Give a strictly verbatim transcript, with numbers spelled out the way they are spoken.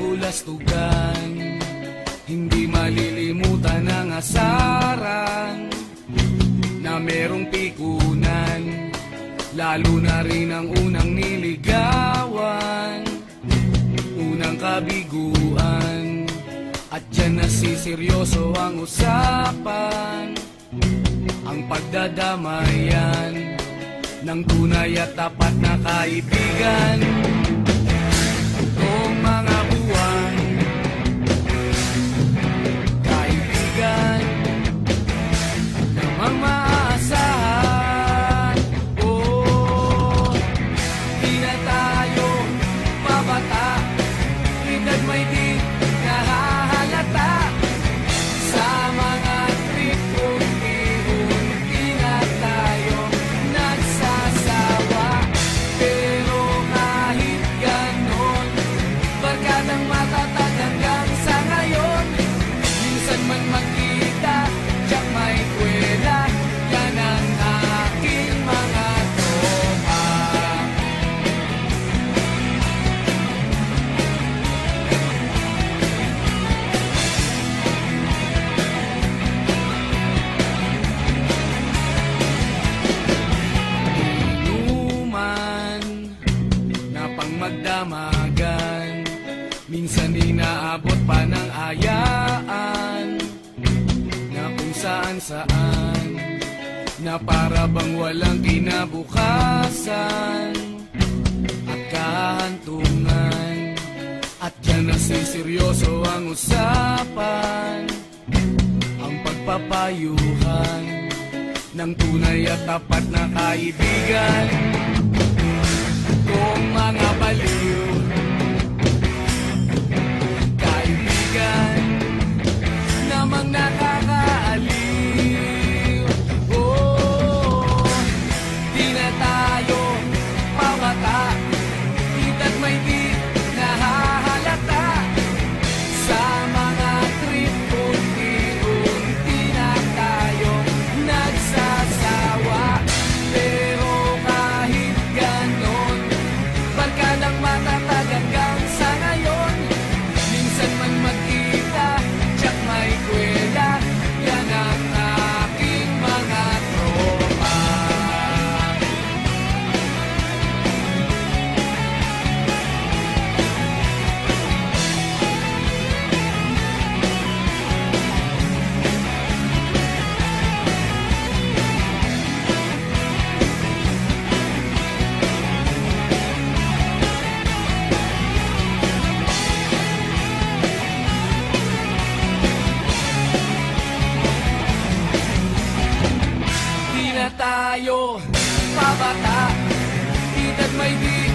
lulastugan, hindi malilimutan ang asaran na merong pikunan, lalo na rin ang unang niligawan, unang kabiguan. At dyan nasiseryoso ang usapan, ang pagdadamayan ng tunay at tapat na kaibigan. Itong mga buwan, kaibigan namang maaasahan. Oh, di na tayo babata, edad may di nahahalata. Sa mga trip unti-unti na tayo nagsasawa. Pero kahit ganon, barkadang matatag hanggang sa ngayon. Minsan man magkita, tiyak may kwela, yan ang aking mga tropa. Inuman na pang magdamagan, minsan inaabot pa ng ayaan, na kung saan saan, na para bang walang kinabukasan at kahantungan. At dyan nasiseryoso ang usapan, ang pagpapayuhan ng tunay at tapat na kaibigan. Kung mga baliw, kaibigan namang nakakaaliw. Oh, di na tayo pabata, edad may di nahahalata. Sa mga trip unti-unti na tayo nagsasawa. Pero kahit ganon, barkadang matatag hanggang sa ngayon. Minsan man magkita, tiyak may kwela, yan ang aking mga tropa. Di na tayo pabata, edad may di